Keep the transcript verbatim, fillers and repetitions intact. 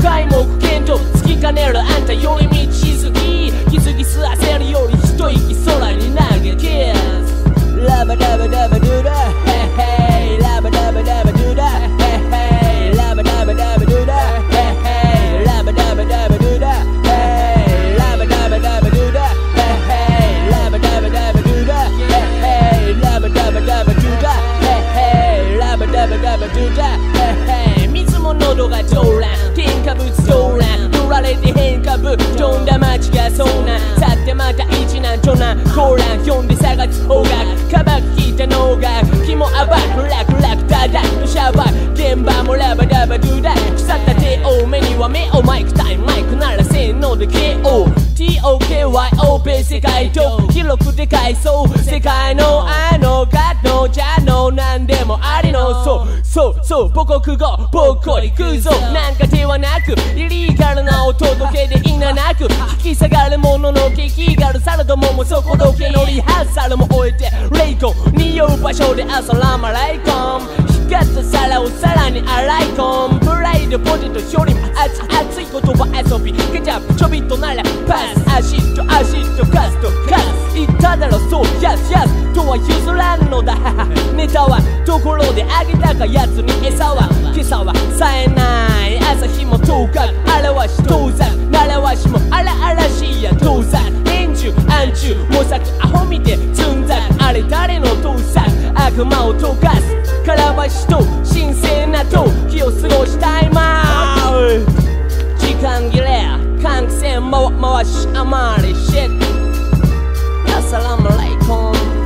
皆目見当突きかねるあんた寄り道しすぎ気づきす焦るより一息空に投げキスラバラバラバドゥダヘイヘイラバラバラバドゥダヘイヘイラバラバラバドゥダヘイヘイラバラバラバドゥダヘイラバラバラバドゥダヘイヘイラバラバラバドゥダヘイヘイラバラバラバドゥダヘイヘイラバラバラバドゥダヘイヘイ水も喉が上乱添加物動乱塗られて変化部飛んだ街がそうなん去ってまた一難長男コーラン読んで探す方角かばき聞いたのが気も暴く楽々ただのシャバ現場もラバラバドゥダ腐った手を目には目をマイクタイムマイクならせーので ケーオー ティーオーケーワイオー ベ世界と広くでかいそう世界のあのガッのじゃのなんでもありのそうそうそう母国語ぼっこり空想なんかではなくイリーガルなお届けでいななく引き下がるもののケーキガルサラダももそこどけのリハーサルも終えてレイコ匂う場所でアサラマライコン光った皿をさらに洗い込むプライドポテトよりも熱熱い言葉遊びケチャップちょびっとならパスアシッドアシッドカスとカス言っただろそうヤスヤスとは譲らんのだネタはところであげたかやつに餌は今朝は冴えない朝日も遠かく表し遠ざく習わしも荒々しいや遠ざく円柱暗柱模索アホ見てつんざくあれ誰の盗作悪魔を溶かすからばしと神聖な時を過ごしたいま時間切れ換気扇回回しあまりシェッアサラムアライコン